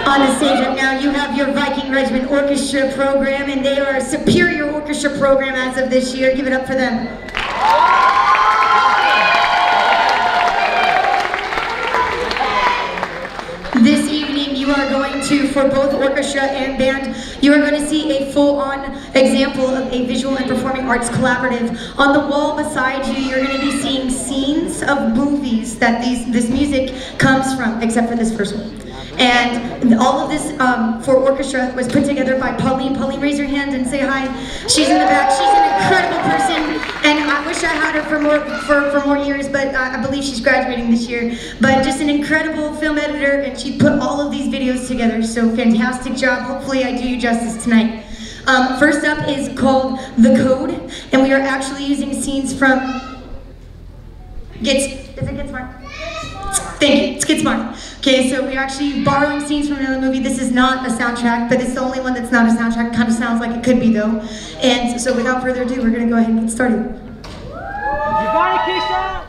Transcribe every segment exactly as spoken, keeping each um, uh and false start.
On the stage up now, you have your Viking Regiment Orchestra program, and they are a superior orchestra program as of this year. Give it up for them. This evening, you are going to, for both orchestra and band, you are going to see a full-on example of a visual and performing arts collaborative. On the wall beside you, you're going to be seeing scenes of movies that these, this music comes from, except for this first one. And all of this um, for orchestra was put together by Pauline. Pauline, raise your hand and say hi. She's in the back. She's an incredible person, and I wish I had her for more for, for more years, but uh, I believe she's graduating this year. But just an incredible film editor, and she put all of these videos together, so fantastic job. Hopefully I do you justice tonight. Um, first up is called The Code, and we are actually using scenes from Get, is it Get Smart? Thank you, it's Get Smart. Okay, so we're actually borrowing scenes from another movie. This is not a soundtrack, but it's the only one that's not a soundtrack. Kind of sounds like it could be though. And so without further ado, we're gonna go ahead and get started. You got it, Keisha!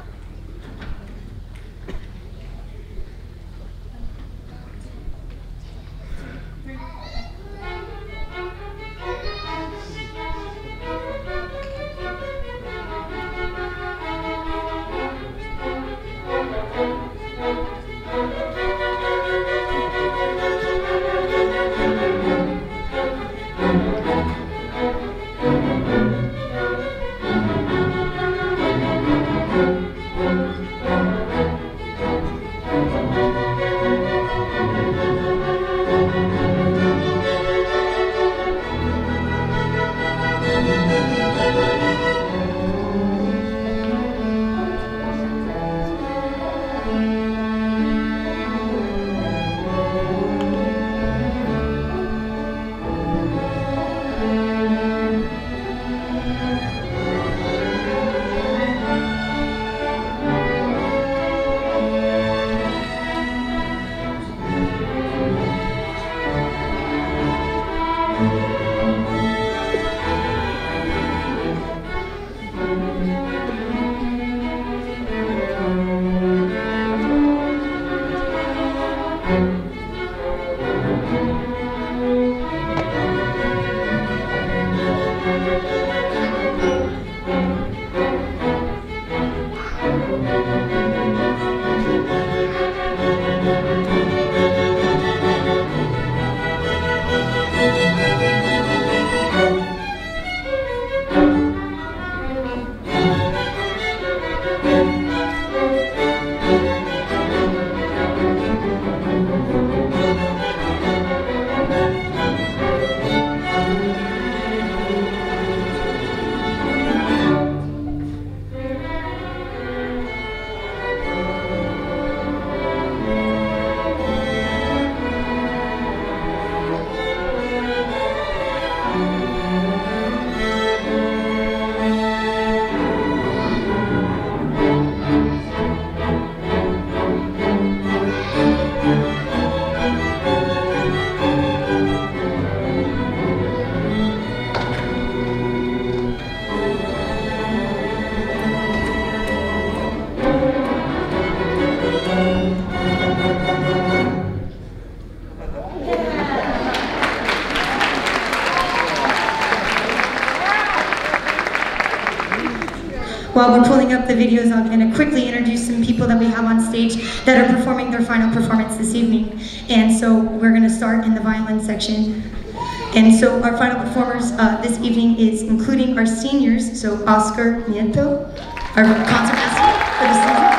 While we're pulling up the videos, I'm going to quickly introduce some people that we have on stage that are performing their final performance this evening. And so we're going to start in the violin section. And so our final performers uh, this evening is including our seniors, so Oscar Nieto, our concertmaster for the season,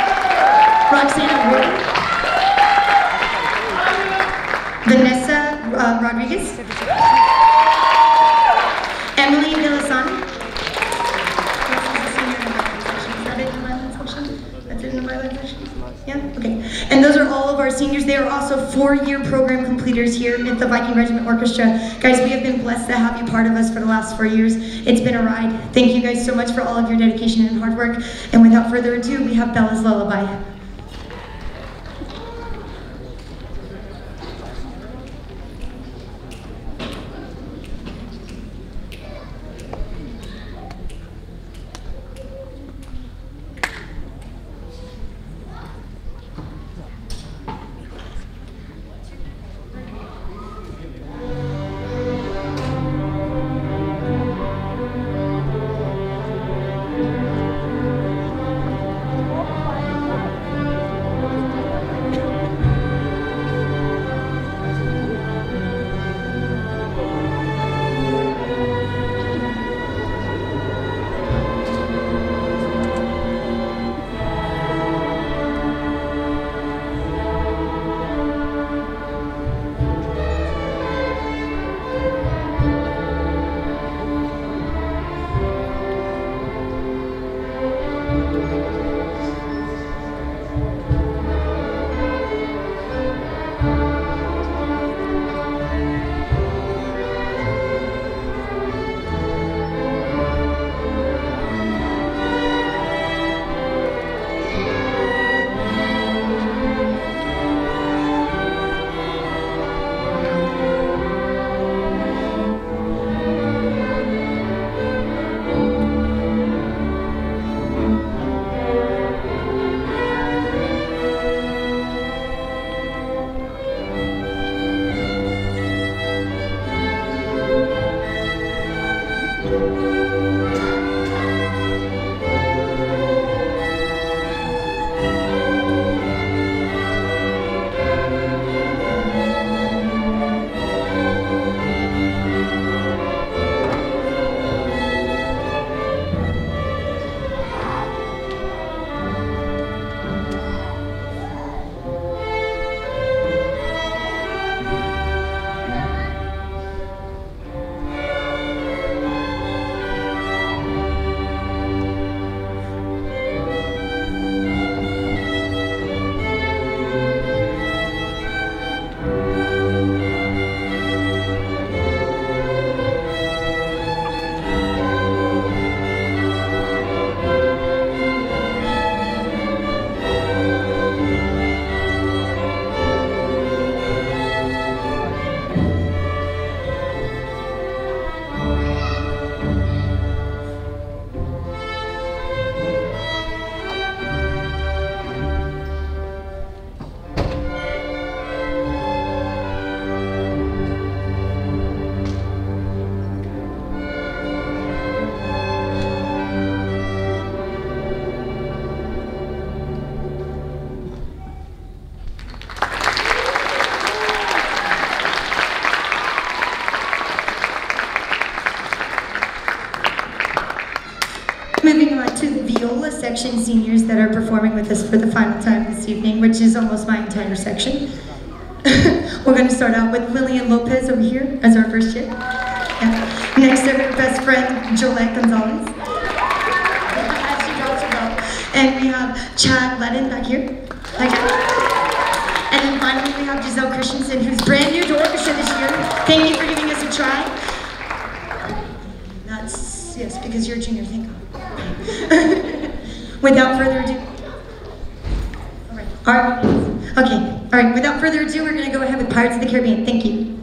Roxana Wood, Vanessa uh, Rodriguez, Emily Villasani. Yeah? Okay. And those are all of our seniors. They are also four-year program completers here at the Viking Regiment Orchestra. Guys, we have been blessed to have you part of us for the last four years. It's been a ride. Thank you guys so much for all of your dedication and hard work. And without further ado, we have Bella's Lullaby. section seniors that are performing with us for the final time this evening, which is almost my entire section. We're going to start out with Lillian Lopez over here as our first chick. Yeah. Next, our best friend, Jolette Gonzalez. As she drops her belt. And we have Chad Ledden back here. Like, and then finally we have Giselle Christensen, who's brand new to orchestra this year. Thank you for giving us a try. That's, yes, because you're a junior, thank God. Without further ado. All right. All right. Okay. All right. Without further ado, we're going to go ahead with Pirates of the Caribbean. Thank you.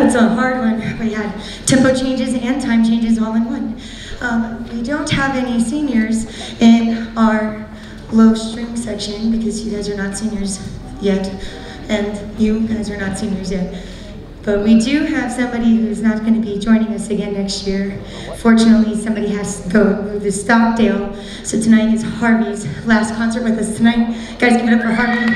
That's a hard one. We had tempo changes and time changes all in one. Um, we don't have any seniors in our low string section because you guys are not seniors yet, and you guys are not seniors yet. But we do have somebody who's not going to be joining us again next year. Fortunately, somebody has to go move to Stockdale. So tonight is Harvey's last concert with us tonight. Guys, give it up for Harvey.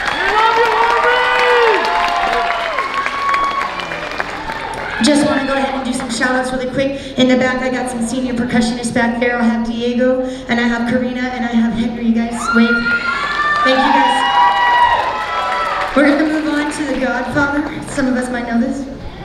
Just want to go ahead and do some shout outs really quick. In the back, I got some senior percussionists back there. I'll have Diego, and I have Karina, and I have Henry. You guys wave. Thank you guys. We're going to move on to The Godfather. Some of us might know this.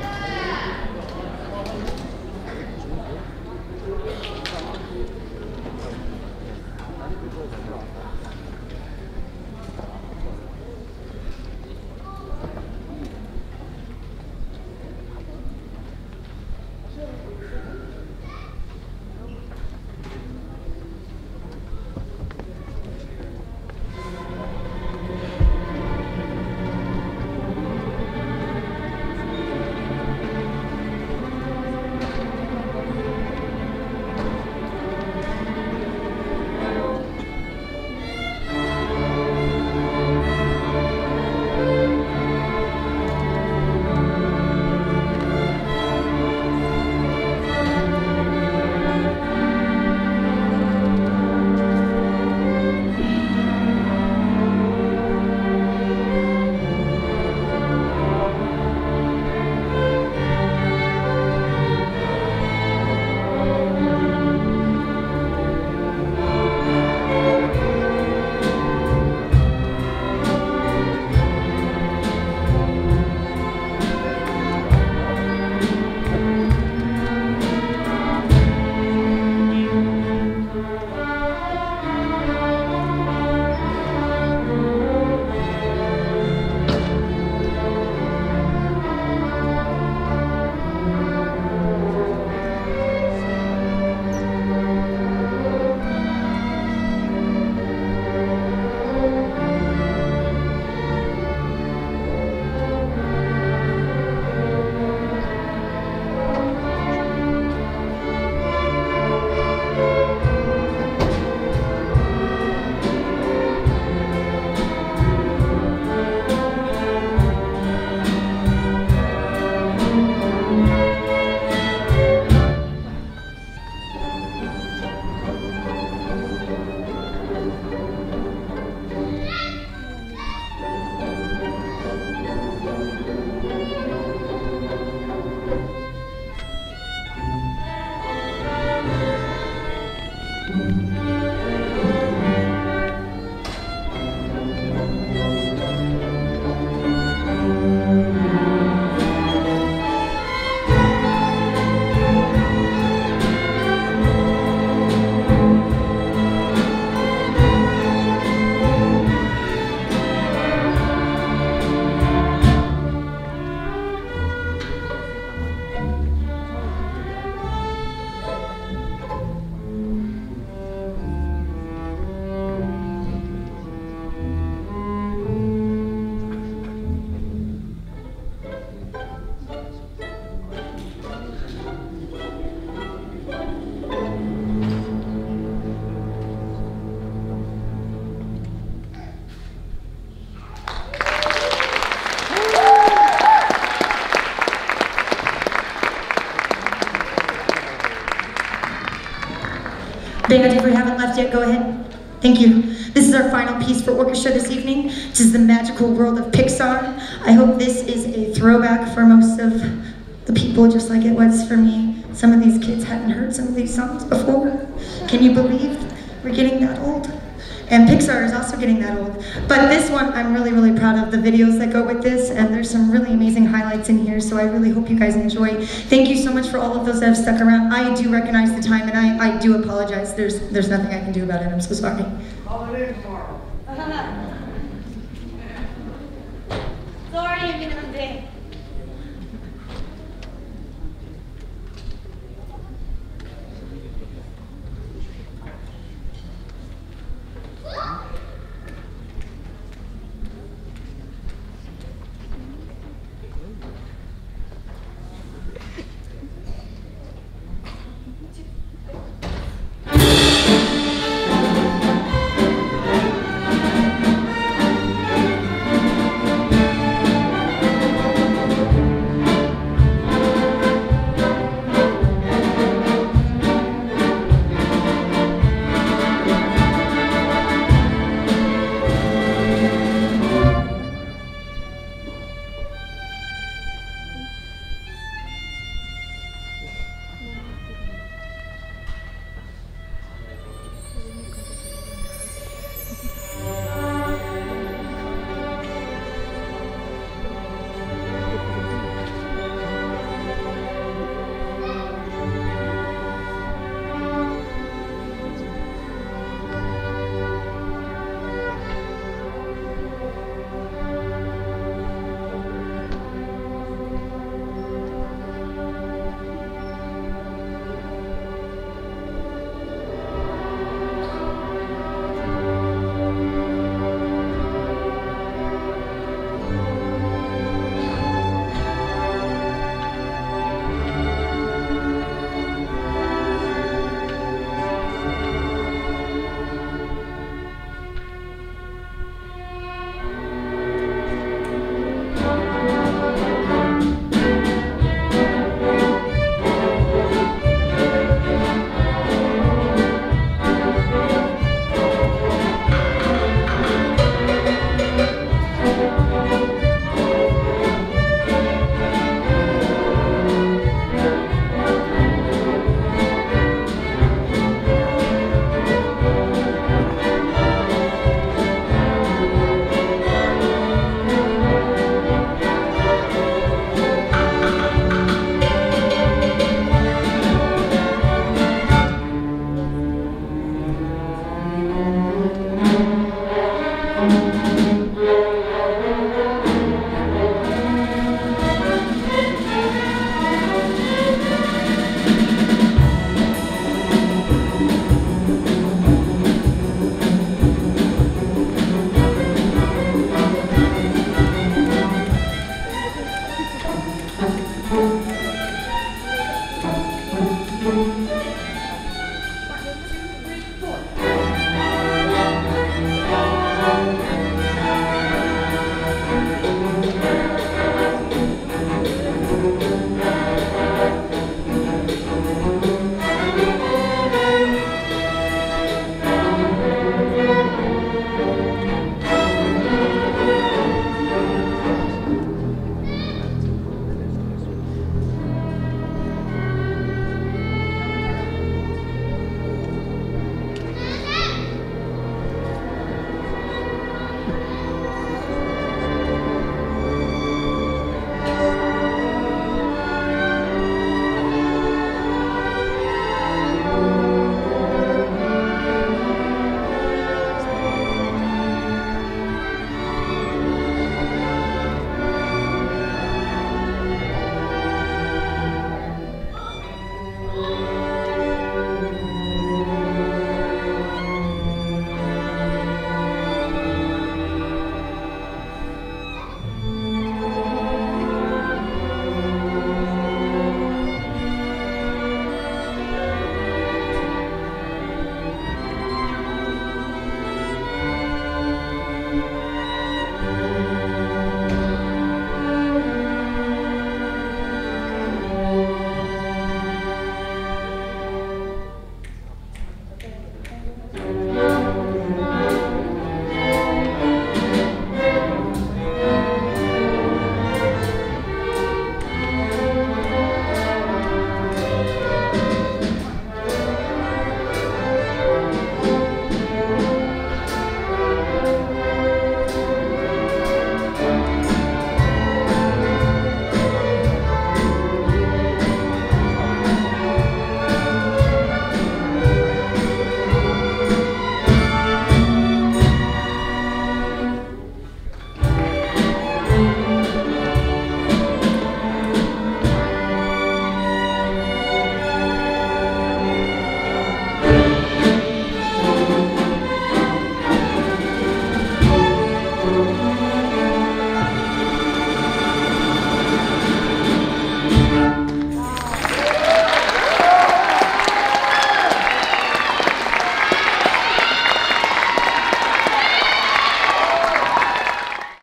Band, if we haven't left yet, go ahead. Thank you. This is our final piece for orchestra this evening. This is The Magical World of Pixar. I hope this is a throwback for most of the people, just like it was for me. Some of these kids hadn't heard some of these songs before. Can you believe we're getting that old? And Pixar is also getting that old. But this one, I'm really, really proud of the videos that go with this, and there's some really amazing highlights in here, so I really hope you guys enjoy. Thank you so much for all of those that have stuck around. I do recognize the time, and I, I do apologize. There's, there's nothing I can do about it. I'm so sorry. Call it in tomorrow. Sorry, I'm gonna day.